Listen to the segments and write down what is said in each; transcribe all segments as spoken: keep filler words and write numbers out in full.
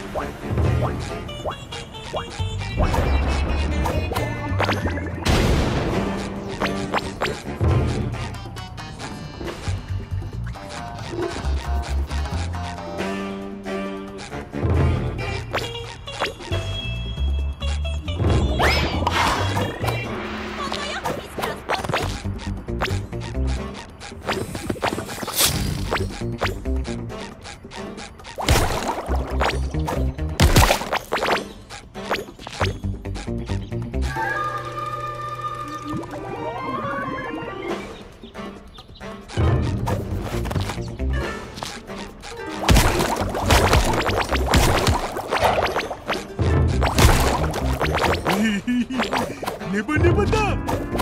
ネバネバだ。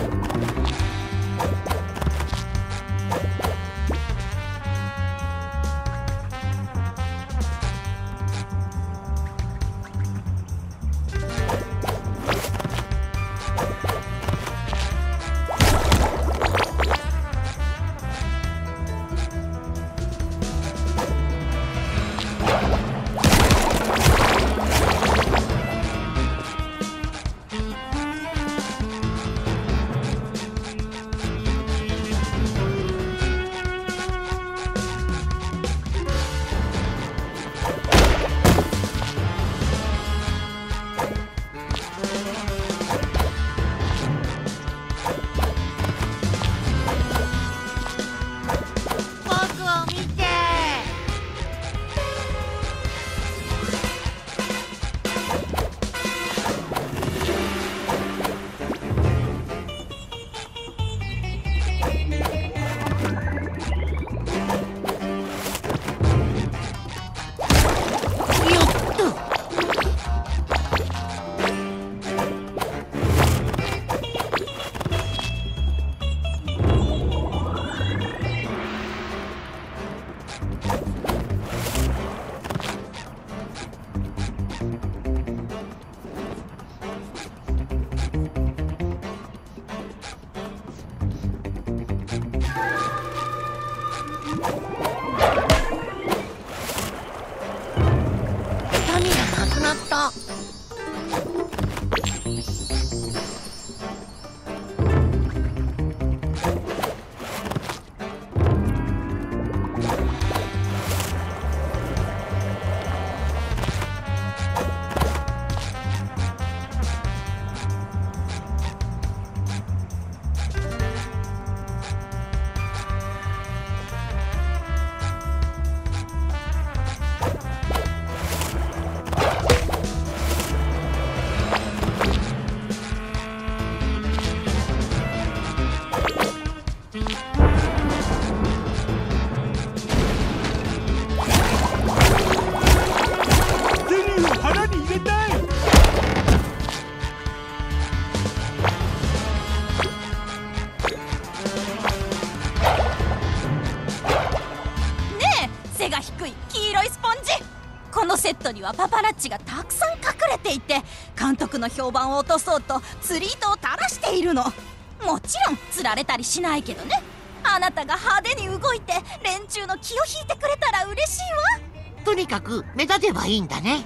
セットにはパパラッチがたくさん隠れていて、監督の評判を落とそうと釣り糸を垂らしているの。もちろん釣られたりしないけどね。あなたが派手に動いて連中の気を引いてくれたら嬉しいわ。 とにかく目立てばいいんだね。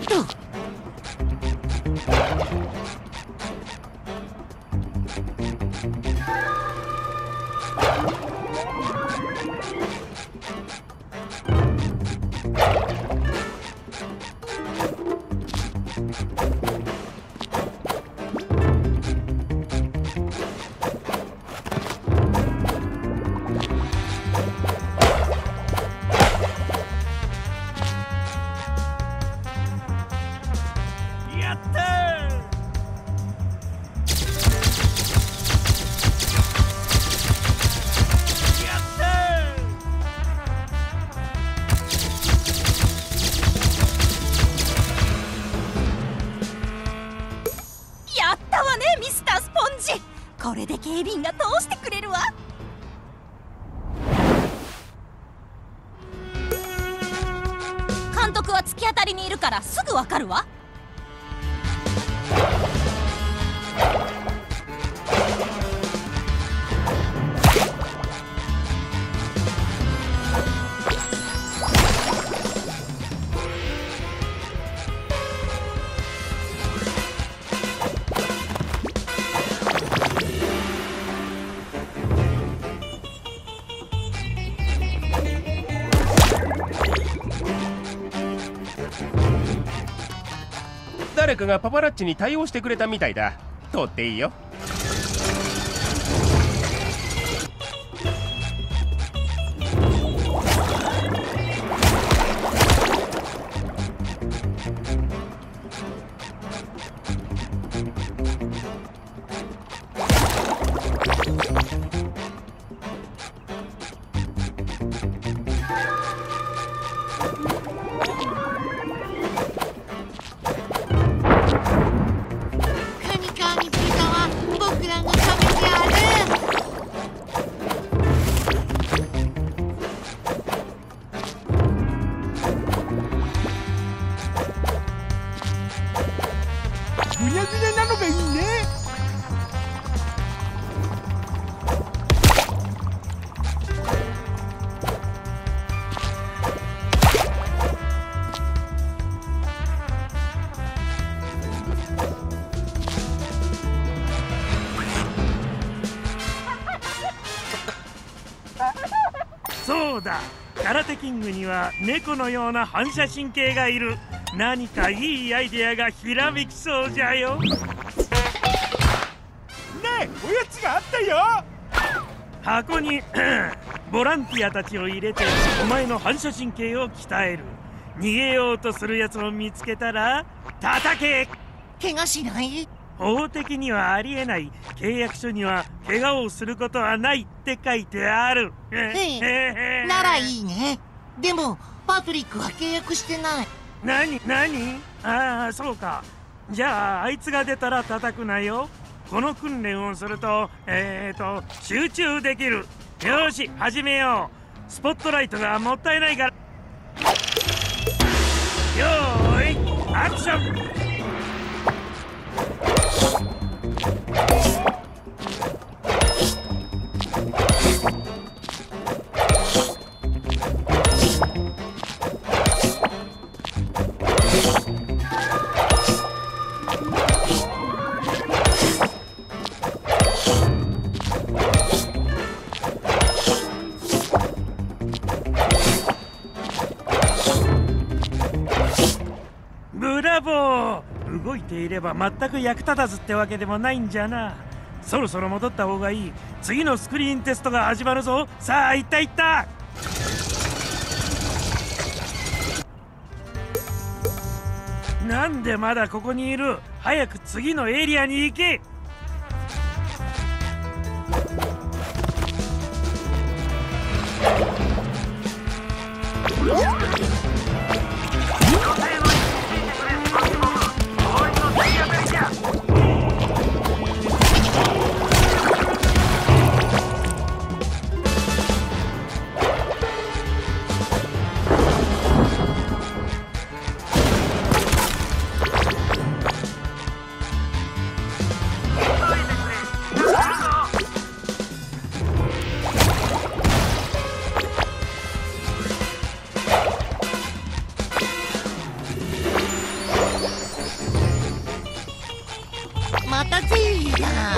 と。 やったー。 やったわねミスタースポンジ。これで警備員が通してくれるわ。監督は突き当たりにいるからすぐわかるわ。 誰かがパパラッチに対応してくれたみたいだ。通っていいよ。 ぐにゃぐにゃなのがいいね。 そうだ、空手キングには猫のような反射神経がいる。何かいいアイデアがひらめきそうじゃよ。 ねえ、おやつがあったよ。 箱にボランティアたちを入れてお前の反射神経を鍛える。逃げようとするやつを見つけたら叩け。 怪我しない？ 法的にはありえない。契約書には怪我をすることはないって書いてある。 ええ、ならいいね。でもパトリックは契約してない。 何何？ああ、そうか。じゃああいつが出たら叩くなよ。この訓練をするとえーと集中できる。よし始めよう。スポットライトがもったいないから。よーいアクション。ブラボー。動いていれば全く役立たずってわけでもないんじゃな。そろそろ戻った方がいい。次のスクリーンテストが始まるぞ。さあ行った行った。なんでまだここにいる。早く次のエリアに行け。 ったぜーだな。